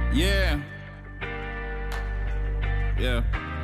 Yeah. Yeah.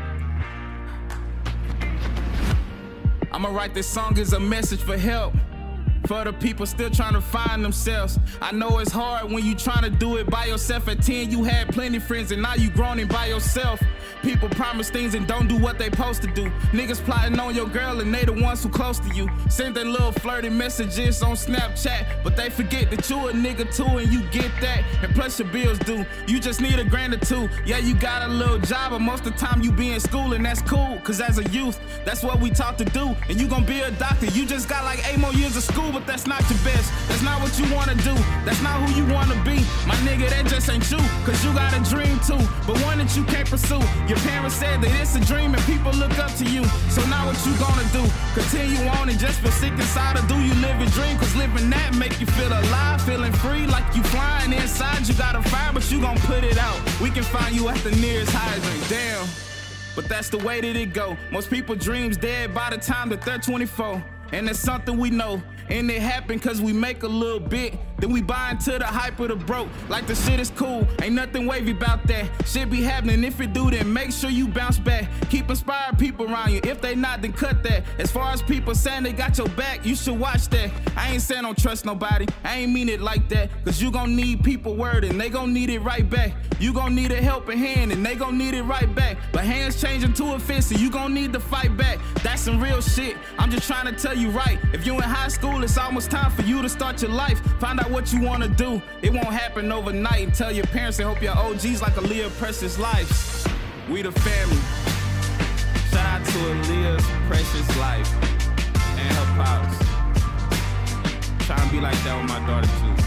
I'ma write this song as a message for help. For the people still trying to find themselves. I know it's hard when you trying to do it by yourself. At 10 you had plenty friends and now you grown and by yourself. People promise things and don't do what they supposed to do. Niggas plotting on your girl and they the ones who close to you. Send their little flirty messages on Snapchat, but they forget that you a nigga too and you get that. And plus your bills due. You just need $1 or $2. Yeah, you got a little job, but most of the time you be in school and that's cool. Cause as a youth, that's what we taught to do. And you gon' be a doctor. You just got like 8 more years of school, but that's not your best. That's not what you wanna do. That's not who you wanna be. My nigga, that just ain't you. Cause you got a dream too, but one that you can't pursue. Your parents said that it's a dream and people look up to you. So now what you gonna do? Continue on and just feel sick inside, or do you live a dream? Cause living that make you feel alive, feeling free like you flying inside. You got a fire, but you gon' put it out. We can find you at the nearest hydrant. Damn. But that's the way that it go. Most people dreams dead by the time that they're 24. And that's something we know. And it happen cause we make a little bit, then we buy into the hype of the broke. Like the shit is cool, ain't nothing wavy about that. Shit be happening, if it do then make sure you bounce back. Keep inspired people around you, if they not then cut that. As far as people saying they got your back, you should watch that. I ain't saying don't trust nobody, I ain't mean it like that. Cause you gon' need people word and they gon' need it right back. You gon' need a helping hand and they gon' need it right back. But hands changing to a fist and you gon' need to fight back. That's some real shit, I'm just trying to tell you right. If you in high school, it's almost time for you to start your life. Find out what you wanna do. It won't happen overnight. And tell your parents and hope your OGs like Aaliyah Precious Life. We the family. Shout out to Aaliyah's Precious Life and her pops. Trying to be like that with my daughter too.